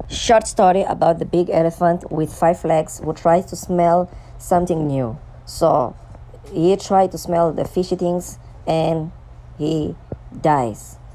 Short story about the big elephant with 5 legs who tries to smell something new. So he tried to smell the fishy things and he dies.